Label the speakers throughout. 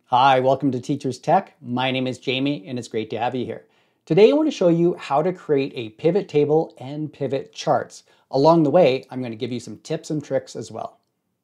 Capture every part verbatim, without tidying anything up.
Speaker 1: Hi, welcome to Teachers Tech. My name is Jamie and it's great to have you here. Today I want to show you how to create a pivot table and pivot charts. Along the way, I'm going to give you some tips and tricks as well.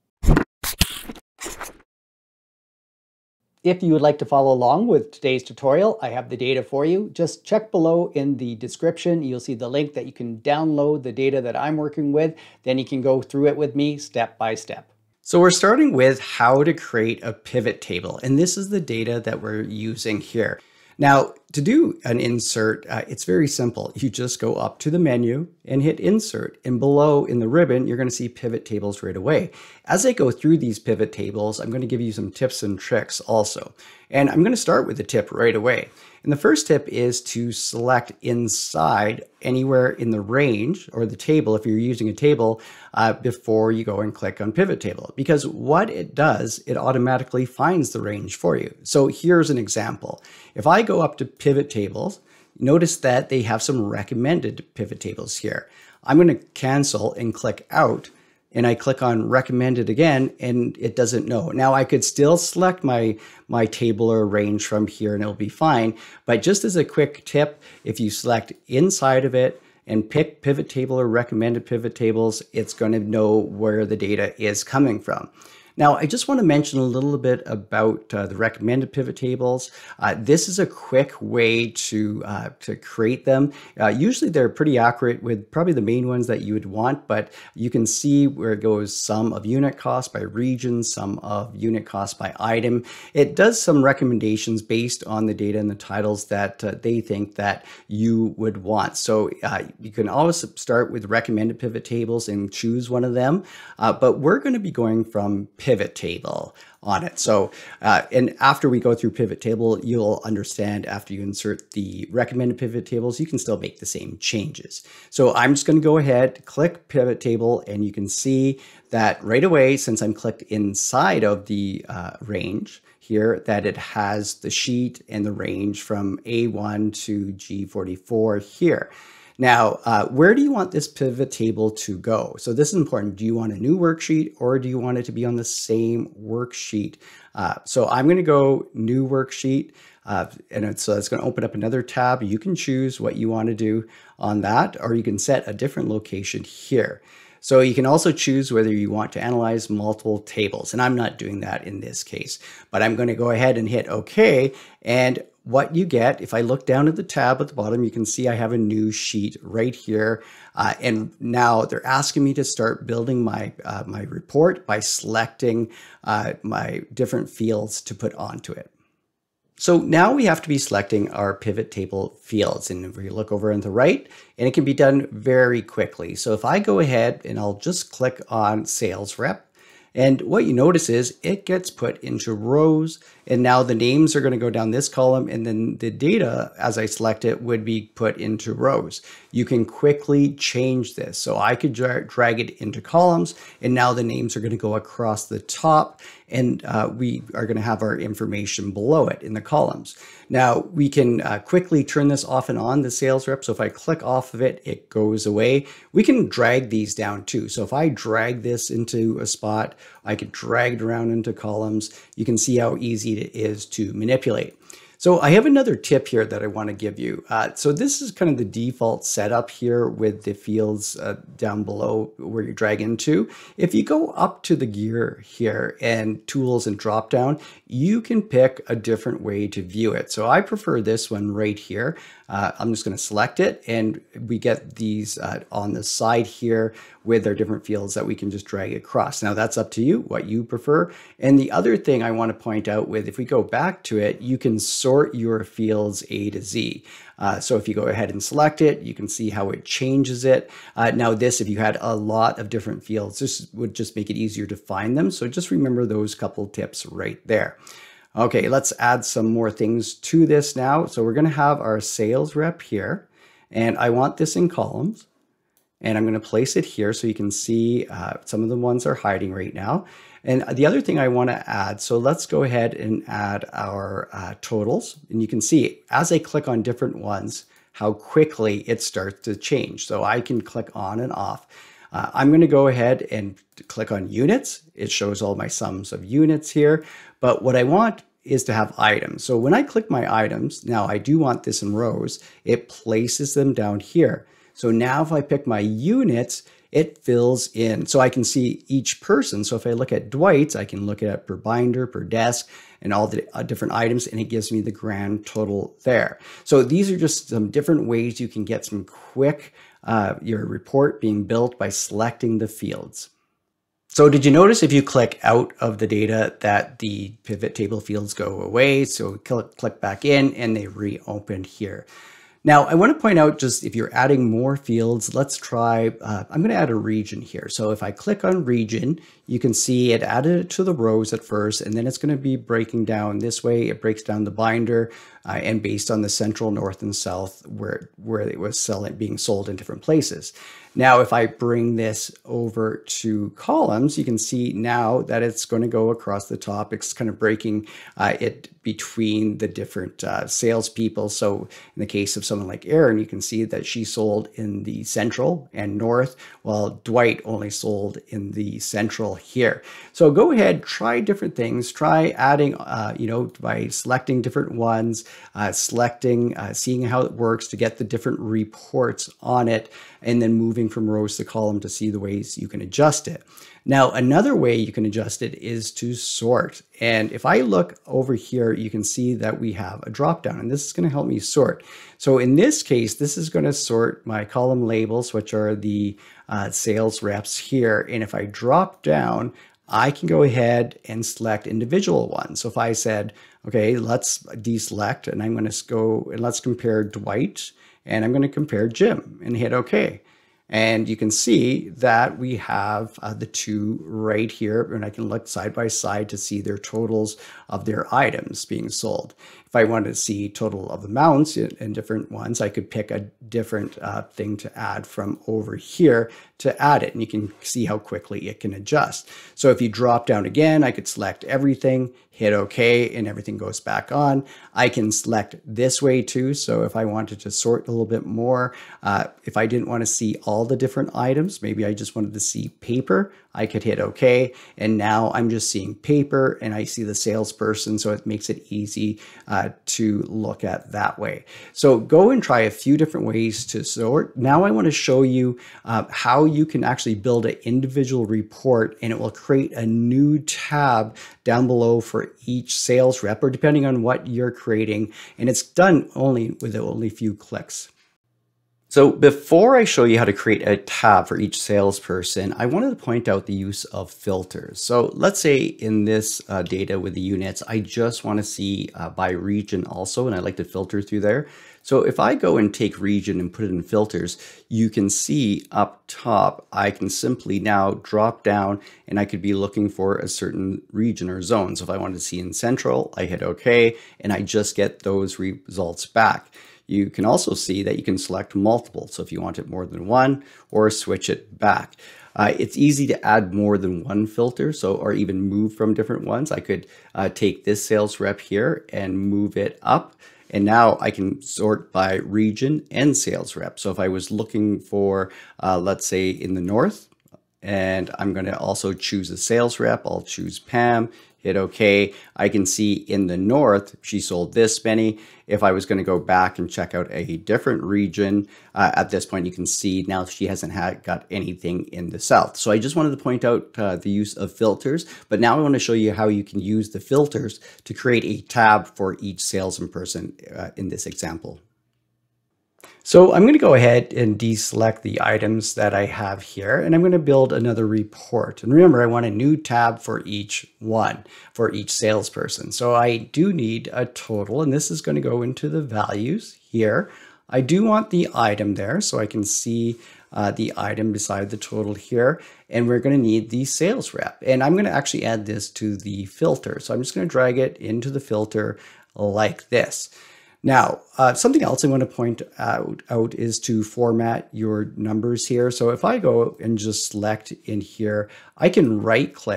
Speaker 1: If you would like to follow along with today's tutorial, I have the data for you. Just check below in the description. You'll see the link that you can download the data that I'm working with. Then you can go through it with me step by step. So we're starting with how to create a pivot table, and this is the data that we're using here. Now, to do an insert, uh, it's very simple. You just go up to the menu and hit insert, and below in the ribbon, you're going to see pivot tables right away. As I go through these pivot tables, I'm going to give you some tips and tricks also. And I'm going to start with the tip right away. And the first tip is to select inside anywhere in the range or the table, if you're using a table, uh, before you go and click on pivot table. Because what it does, it automatically finds the range for you. So here's an example. If I go up to pivot tables, notice that they have some recommended pivot tables here. I'm going to cancel and click out. And I click on recommended again, and it doesn't know. Now I could still select my, my table or range from here and it'll be fine. But just as a quick tip, if you select inside of it and pick pivot table or recommended pivot tables, it's going to know where the data is coming from. Now, I just want to mention a little bit about uh, the recommended pivot tables. Uh, this is a quick way to, uh, to create them. Uh, usually they're pretty accurate with probably the main ones that you would want, but you can see where it goes sum of unit cost by region, sum of unit cost by item. It does some recommendations based on the data and the titles that uh, they think that you would want. So uh, you can always start with recommended pivot tables and choose one of them, uh, but we're going to be going from pivot table on it. So, uh, and after we go through pivot table, you'll understand after you insert the recommended pivot tables, you can still make the same changes. So I'm just going to go ahead, click pivot table, and you can see that right away, since I'm clicked inside of the uh, range here, that it has the sheet and the range from A one to G forty-four here. Now, uh, where do you want this pivot table to go? So this is important. Do you want a new worksheet or do you want it to be on the same worksheet? Uh, so I'm going to go new worksheet. Uh, and it's, so it's going to open up another tab. You can choose what you want to do on that, or you can set a different location here. So you can also choose whether you want to analyze multiple tables. And I'm not doing that in this case, but I'm going to go ahead and hit OK. And what you get, if I look down at the tab at the bottom, you can see I have a new sheet right here. Uh, and now they're asking me to start building my, uh, my report by selecting uh, my different fields to put onto it. So now we have to be selecting our pivot table fields. And if we look over on the right, and it can be done very quickly. So if I go ahead and I'll just click on sales rep, and what you notice is it gets put into rows, and now the names are going to go down this column, and then the data, as I select it, would be put into rows. You can quickly change this. So I could dra drag it into columns, and now the names are going to go across the top, and uh, we are going to have our information below it in the columns. Now we can uh, quickly turn this off and on, the sales rep. So if I click off of it, it goes away. We can drag these down too. So if I drag this into a spot, I could drag it around into columns. You can see how easy it is to manipulate. So I have another tip here that I want to give you. Uh, so this is kind of the default setup here with the fields uh, down below where you drag into. If you go up to the gear here and tools and drop down, you can pick a different way to view it. So I prefer this one right here. Uh, I'm just going to select it, and we get these uh, on the side here with our different fields that we can just drag across. Now that's up to you, what you prefer. And the other thing I want to point out with, if we go back to it, you can sort your fields A to Z. Uh, so if you go ahead and select it, you can see how it changes it. Uh, now this, if you had a lot of different fields, this would just make it easier to find them. So just remember those couple tips right there. Okay, let's add some more things to this now. So we're going to have our sales rep here, and I want this in columns, and I'm going to place it here so you can see uh, some of the ones are hiding right now. And the other thing I want to add, so let's go ahead and add our uh, totals, and you can see as I click on different ones, how quickly it starts to change. So I can click on and off. Uh, I'm going to go ahead and click on units. It shows all my sums of units here. But what I want is to have items. So when I click my items, now I do want this in rows, it places them down here. So now if I pick my units, it fills in. So I can see each person. So if I look at Dwight's, I can look at it per binder, per desk, and all the uh, different items, and it gives me the grand total there. So these are just some different ways you can get some quick, uh, your report being built by selecting the fields. So did you notice if you click out of the data that the pivot table fields go away? So click, click back in and they reopen here. Now, I want to point out just if you're adding more fields, let's try, uh, I'm going to add a region here. So if I click on region, you can see it added it to the rows at first, and then it's going to be breaking down this way. It breaks down the binder uh, and based on the central, north, and south where, where it was selling, being sold in different places. Now, if I bring this over to columns, you can see now that it's going to go across the top. It's kind of breaking uh, it between the different uh, salespeople. So in the case of someone like Erin, you can see that she sold in the central and north, while Dwight only sold in the central here. So go ahead, try different things. Try adding, uh, you know, by selecting different ones, uh, selecting, uh, seeing how it works to get the different reports on it, and then moving from rows to column to see the ways you can adjust it. Now, another way you can adjust it is to sort. And if I look over here, you can see that we have a drop down, and this is going to help me sort. So in this case, this is going to sort my column labels, which are the uh, sales reps here. And if I drop down, I can go ahead and select individual ones. So if I said, okay, let's deselect, and I'm going to go and let's compare Dwight, and I'm going to compare Jim and hit OK. And you can see that we have uh, the two right here, and I can look side by side to see their totals of their items being sold. If I wanted to see total of amounts in, in different ones, I could pick a different uh, thing to add from over here to add it, and you can see how quickly it can adjust. So if you drop down again, I could select everything, hit OK, and everything goes back on. I can select this way too. So if I wanted to sort a little bit more, uh, if I didn't want to see all the different items, maybe I just wanted to see paper, I could hit OK. And now I'm just seeing paper and I see the salesperson. So it makes it easy uh, to look at that way. So go and try a few different ways to sort. Now I want to show you uh, how you can actually build an individual report, and it will create a new tab down below for each sales rep, or depending on what you're creating. And it's done only with only a few clicks. So before I show you how to create a tab for each salesperson, I wanted to point out the use of filters. So let's say in this uh, data with the units, I just want to see uh, by region also, and I like to filter through there. So if I go and take region and put it in filters, you can see up top, I can simply now drop down and I could be looking for a certain region or zone. So if I wanted to see in central, I hit OK, and I just get those results back. You can also see that you can select multiple. So if you want it more than one, or switch it back. Uh, it's easy to add more than one filter, so or even move from different ones. I could uh, take this sales rep here and move it up. And now I can sort by region and sales rep. So if I was looking for, uh, let's say in the north, and I'm going to also choose a sales rep, I'll choose Pam, hit OK. I can see in the north, she sold this many. If I was going to go back and check out a different region, uh, at this point, you can see now she hasn't had got anything in the south. So I just wanted to point out uh, the use of filters, but now I want to show you how you can use the filters to create a tab for each salesperson uh, in this example. So I'm going to go ahead and deselect the items that I have here, and I'm going to build another report. And remember, I want a new tab for each one, for each salesperson. So I do need a total, and this is going to go into the values here. I do want the item there, so I can see uh, the item beside the total here. And we're going to need the sales rep. And I'm going to actually add this to the filter. So I'm just going to drag it into the filter like this. Now, uh, something else I want to point out, out is to format your numbers here. So if I go and just select in here, I can right click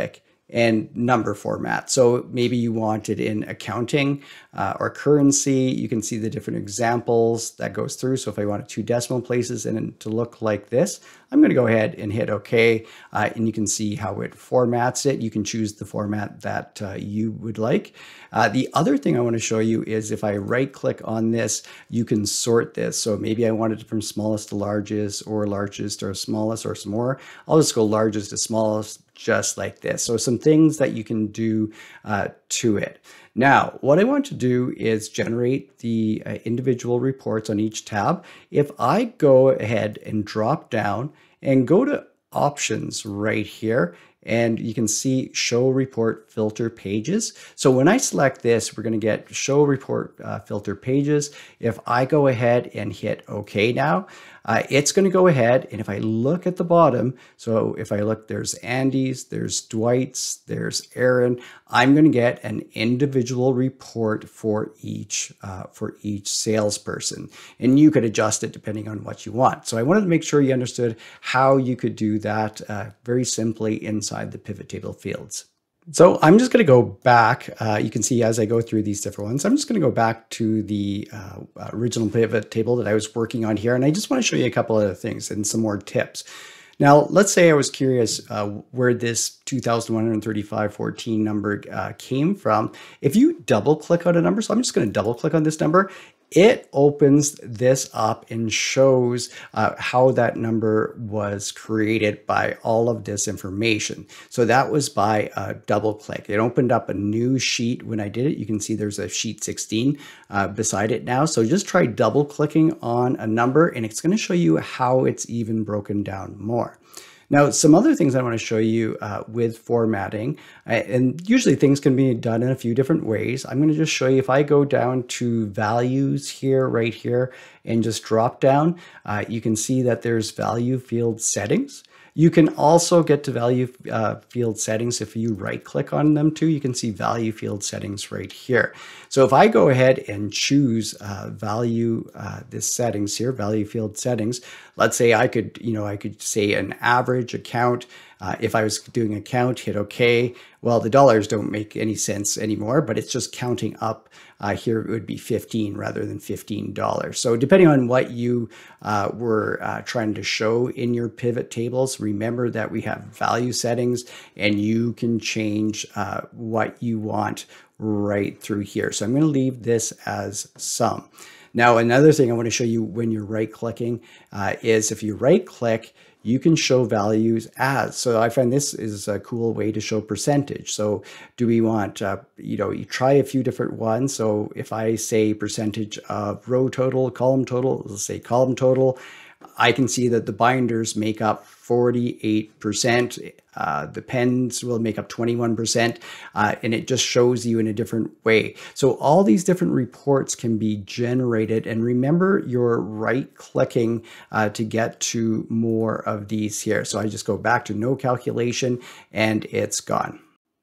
Speaker 1: and number format. So maybe you want it in accounting uh, or currency. You can see the different examples that goes through. So if I wanted two decimal places and it to look like this, I'm going to go ahead and hit OK, uh, and you can see how it formats it. You can choose the format that uh, you would like. Uh, the other thing I want to show you is if I right click on this, you can sort this. So maybe I want it from smallest to largest, or largest or smallest, or some more. I'll just go largest to smallest, just like this. So some things that you can do uh, to it. Now, what I want to do is generate the uh, individual reports on each tab. If I go ahead and drop down and go to options right here, and you can see show report filter pages. So when I select this, we're going to get show report uh, filter pages. If I go ahead and hit OK now, uh, it's going to go ahead. And if I look at the bottom, so if I look, there's Andy's, there's Dwight's, there's Aaron, I'm going to get an individual report for each, uh, for each salesperson. And you could adjust it depending on what you want. So I wanted to make sure you understood how you could do that uh, very simply inside the pivot table fields. So I'm just going to go back. Uh, you can see as I go through these different ones, I'm just going to go back to the uh, original pivot table that I was working on here. And I just want to show you a couple other things and some more tips. Now, let's say I was curious uh, where this two thousand one hundred thirty-five fourteen number uh, came from. If you double click on a number, so I'm just going to double click on this number, it opens this up and shows uh, how that number was created by all of this information. So that was by a double click. It opened up a new sheet when I did it. You can see there's a sheet sixteen uh, beside it now. So just try double clicking on a number and it's going to show you how it's even broken down more. Now, some other things I want to show you uh, with formatting, uh, and usually things can be done in a few different ways. I'm going to just show you if I go down to values here, right here, and just drop down, uh, you can see that there's value field settings. You can also get to value uh, field settings if you right click on them too. You can see value field settings right here. So if I go ahead and choose uh, value, uh, this settings here, value field settings, let's say I could, you know, I could say an average account. Uh, if I was doing a count, hit OK. Well, the dollars don't make any sense anymore, but it's just counting up. Uh, here it would be fifteen rather than fifteen dollars. So depending on what you uh, were uh, trying to show in your pivot tables, remember that we have value settings and you can change uh, what you want right through here. So I'm going to leave this as sum. Now, another thing I want to show you when you're right clicking uh, is if you right click, you can show values as. So I find this is a cool way to show percentage. So do we want, uh, you know, you try a few different ones. So if I say percentage of row total, column total, let's say column total, I can see that the binders make up forty-eight percent. Uh, the pens will make up twenty-one percent, uh, and it just shows you in a different way. So all these different reports can be generated, and remember you're right clicking uh, to get to more of these here. So I just go back to no calculation and it's gone.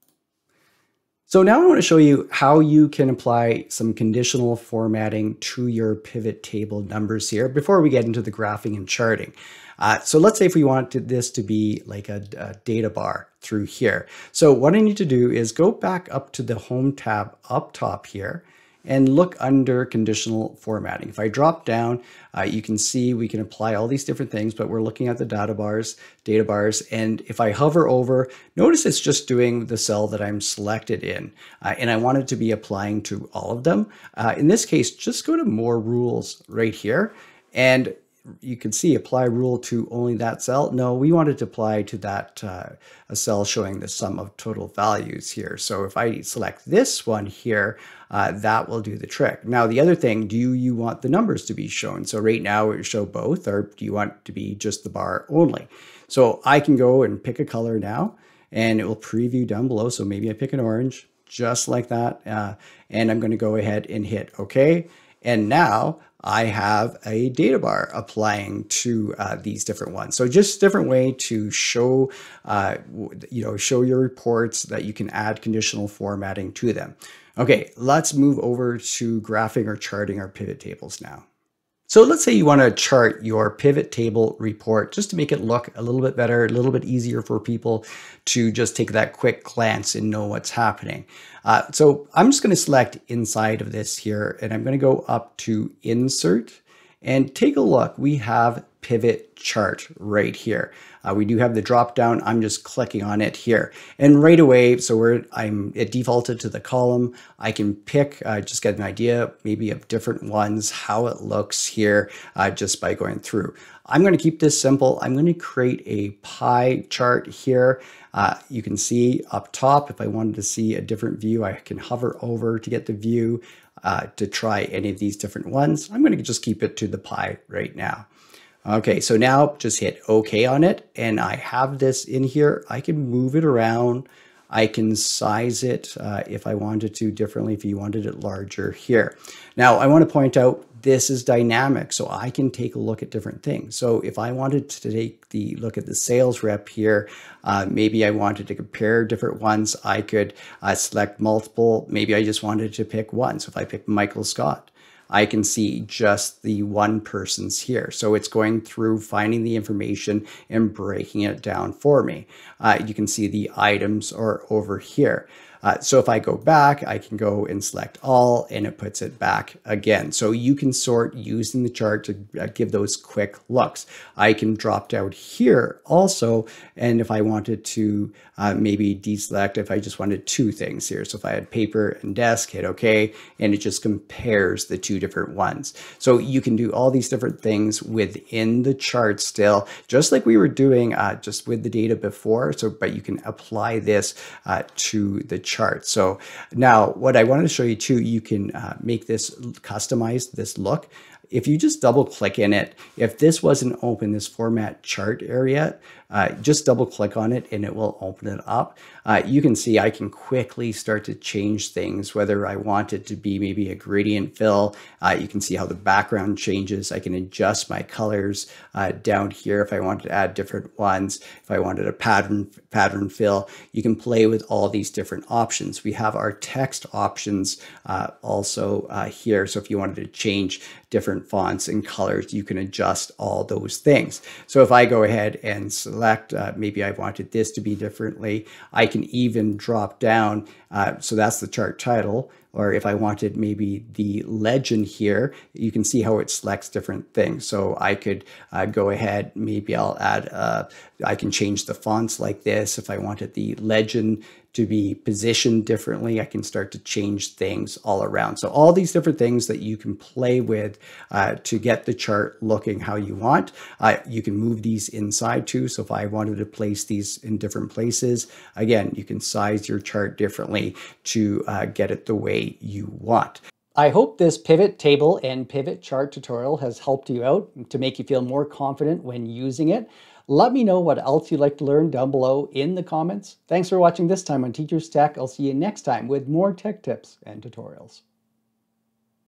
Speaker 1: So now I want to show you how you can apply some conditional formatting to your pivot table numbers here before we get into the graphing and charting. Uh, so let's say if we wanted this to be like a, a data bar through here. So what I need to do is go back up to the Home tab up top here and look under conditional formatting. If I drop down, uh, you can see we can apply all these different things, but we're looking at the data bars, data bars. And if I hover over, notice it's just doing the cell that I'm selected in. Uh, and I want it to be applying to all of them. Uh, in this case, just go to more rules right here. And you can see apply rule to only that cell. No, we want it to apply to that uh, a cell showing the sum of total values here. So if I select this one here, uh, that will do the trick. Now, the other thing, do you want the numbers to be shown? So right now it will show both, or do you want it to be just the bar only? So I can go and pick a color now and it will preview down below. So maybe I pick an orange just like that. Uh, and I'm going to go ahead and hit OK. And now I have a data bar applying to uh, these different ones. So just a different way to show, uh, you know, show your reports that you can add conditional formatting to them. Okay, let's move over to graphing or charting our pivot tables now. So let's say you want to chart your pivot table report just to make it look a little bit better, a little bit easier for people to just take that quick glance and know what's happening. Uh, so I'm just going to select inside of this here, and I'm going to go up to Insert and take a look. We have Pivot Chart right here. Uh, we do have the drop down. I'm just clicking on it here, and right away, so we're I'm it defaulted to the column. I can pick, uh, just get an idea maybe of different ones, how it looks here, uh, just by going through. I'm going to keep this simple. I'm going to create a pie chart here. Uh, you can see up top, if I wanted to see a different view, I can hover over to get the view uh, to try any of these different ones. I'm going to just keep it to the pie right now. Okay, so now just hit OK on it, and I have this in here. I can move it around. I can size it uh, if I wanted to differently, if you wanted it larger here. Now, I want to point out this is dynamic, so I can take a look at different things. So if I wanted to take the look at the sales rep here, uh, maybe I wanted to compare different ones, I could uh, select multiple. Maybe I just wanted to pick one. So if I pick Michael Scott, I can see just the one person's here. So it's going through finding the information and breaking it down for me. Uh, you can see the items are over here. Uh, so if I go back, I can go and select all, and it puts it back again. So you can sort using the chart to uh, give those quick looks. I can drop down here also, and if I wanted to uh, maybe deselect, if I just wanted two things here. So if I had paper and desk, hit OK, and it just compares the two different ones. So you can do all these different things within the chart still, just like we were doing uh, just with the data before. So, but you can apply this uh, to the chart. chart. So now what I wanted to show you too, you can uh, make this customize this look. If you just double click in it, if this wasn't open, this format chart area, uh, just double click on it and it will open it up. Uh, you can see I can quickly start to change things, whether I want it to be maybe a gradient fill. Uh, you can see how the background changes. I can adjust my colors uh, down here if I wanted to add different ones. If I wanted a pattern pattern fill, you can play with all these different options. We have our text options uh, also uh, here. So if you wanted to change different fonts and colors, you can adjust all those things. So if I go ahead and select, uh, maybe I wanted this to be differently, I can even drop down. Uh, so that's the chart title. Or if I wanted maybe the legend here, you can see how it selects different things. So I could uh, go ahead, maybe I'll add, uh, I can change the fonts like this. If I wanted the legend to be positioned differently, I can start to change things all around. So all these different things that you can play with uh, to get the chart looking how you want. Uh, you can move these inside too. So if I wanted to place these in different places, again, you can size your chart differently to uh, get it the way you want. I hope this pivot table and pivot chart tutorial has helped you out to make you feel more confident when using it. Let me know what else you'd like to learn down below in the comments. Thanks for watching this time on Teacher's Tech. I'll see you next time with more tech tips and tutorials.